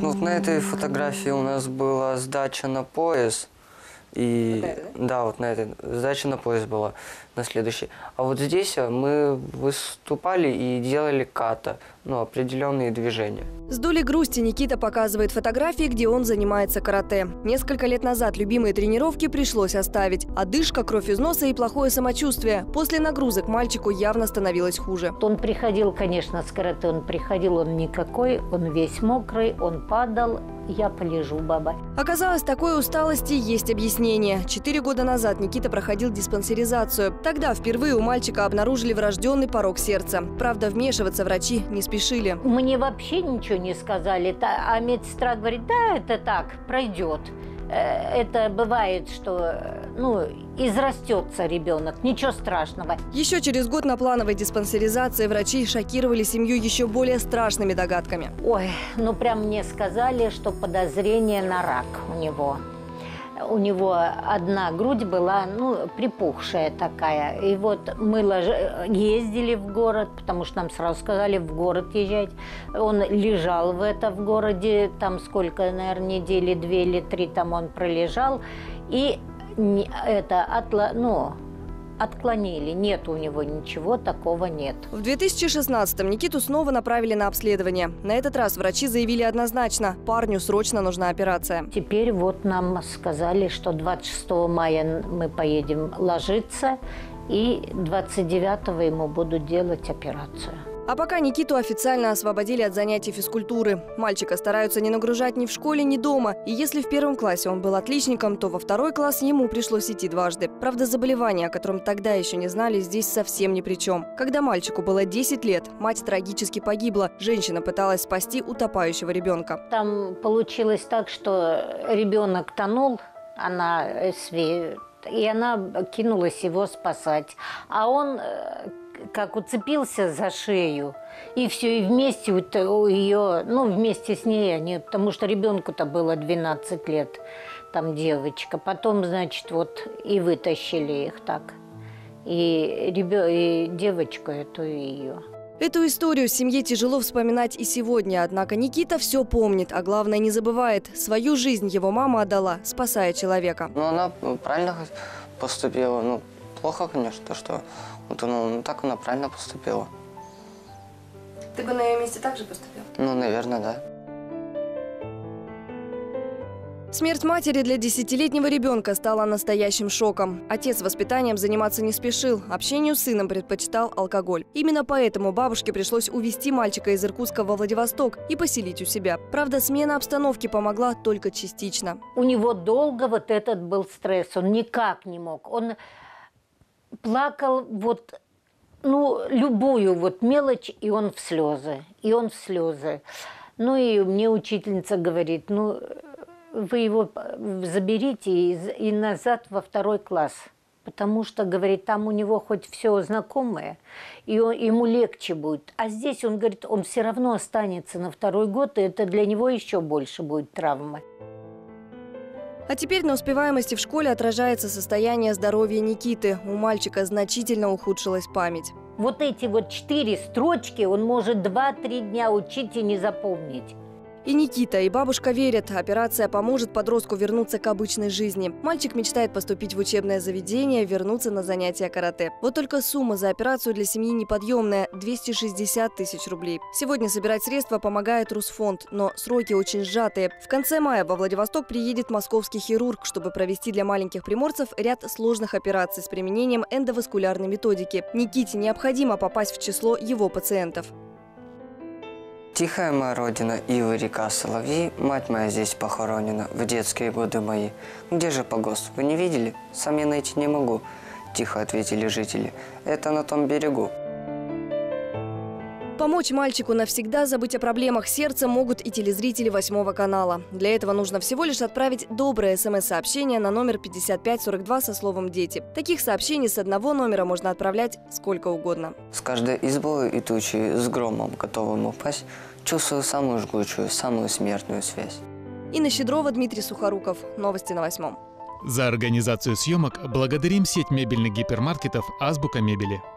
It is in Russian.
Ну, вот на этой фотографии у нас была сдача на пояс. И Вот это, да, вот на этой сдача на пояс была, на следующей. А вот здесь мы выступали и делали ката, ну, определенные движения. С долей грусти Никита показывает фотографии, где он занимается карате. Несколько лет назад любимые тренировки пришлось оставить. Одышка, кровь из носа и плохое самочувствие. После нагрузок мальчику явно становилось хуже. Он приходил, конечно, с карате, он никакой, он весь мокрый, он падал. Я полежу, баба. Оказалось, такой усталости есть объяснение. 4 года назад Никита проходил диспансеризацию. Тогда впервые у мальчика обнаружили врожденный порок сердца. Правда, вмешиваться врачи не спешили. Мне вообще ничего не сказали. А медсестра говорит, да, это так, пройдет. Это бывает, что израстется ребенок, ничего страшного. Еще через год на плановой диспансеризации врачи шокировали семью еще более страшными догадками. Ой, прям мне сказали, что подозрение на рак у него. У него одна грудь была, припухшая такая. И вот мы ездили в город, потому что нам сразу сказали в город езжать. Он лежал в городе, там сколько, наверное, недели 2 или 3 там он пролежал. И отклонили. Нет у него ничего такого нет. В 2016-м Никиту снова направили на обследование. На этот раз врачи заявили однозначно – парню срочно нужна операция. Теперь вот нам сказали, что 26 мая мы поедем ложиться, и 29-го ему будут делать операцию. А пока Никиту официально освободили от занятий физкультуры. Мальчика стараются не нагружать ни в школе, ни дома. И если в 1 классе он был отличником, то во 2 класс ему пришлось идти дважды. Правда, заболевание, о котором тогда еще не знали, здесь совсем ни при чем. Когда мальчику было 10 лет, мать трагически погибла. Женщина пыталась спасти утопающего ребенка. Там получилось так, что ребенок тонул, и она кинулась его спасать. А он как уцепился за шею, и все, и вместе вместе с ней они, потому что ребенку-то было 12 лет, там девочка. Потом, значит, и вытащили их так. И девочку эту, и ее. Эту историю семье тяжело вспоминать и сегодня. Однако Никита все помнит, а главное не забывает. Свою жизнь его мама отдала, спасая человека. Она правильно поступила. Плохо, конечно, что так она правильно поступила. Ты бы на ее месте так же поступил? Наверное, да. Смерть матери для 10-летнего ребенка стала настоящим шоком. Отец воспитанием заниматься не спешил, общению с сыном предпочитал алкоголь. Именно поэтому бабушке пришлось увезти мальчика из Иркутска во Владивосток и поселить у себя. Правда, смена обстановки помогла только частично. У него долго этот был стресс, он никак не мог. Он плакал любую мелочь, и он в слезы, и мне учительница говорит, вы его заберите и назад во 2 класс, потому что, говорит, там у него хоть все знакомое, и ему легче будет. А здесь, он говорит, он все равно останется на 2 год, и это для него еще больше будет травма. А теперь на успеваемости в школе отражается состояние здоровья Никиты. У мальчика значительно ухудшилась память. Эти 4 строчки он может 2-3 дня учить и не запомнить. И Никита, и бабушка верят, операция поможет подростку вернуться к обычной жизни. Мальчик мечтает поступить в учебное заведение, вернуться на занятия карате. Вот только сумма за операцию для семьи неподъемная – 260 тысяч рублей. Сегодня собирать средства помогает Русфонд, но сроки очень сжатые. В конце мая во Владивосток приедет московский хирург, чтобы провести для маленьких приморцев ряд сложных операций с применением эндоваскулярной методики. Никите необходимо попасть в число его пациентов. Тихая моя родина, ивы, река, соловьи, мать моя здесь похоронена в детские годы мои. Где же погост? Вы не видели? Сам я найти не могу. Тихо ответили жители. Это на том берегу. Помочь мальчику навсегда забыть о проблемах сердца могут и телезрители 8 канала. Для этого нужно всего лишь отправить доброе СМС-сообщение на номер 5542 со словом «Дети». Таких сообщений с одного номера можно отправлять сколько угодно. С каждой избой и тучей, с громом, готовым упасть, чувствую самую жгучую, самую смертную связь. Инна Щедрова, Дмитрий Сухоруков. Новости на 8. За организацию съемок благодарим сеть мебельных гипермаркетов «Азбука мебели».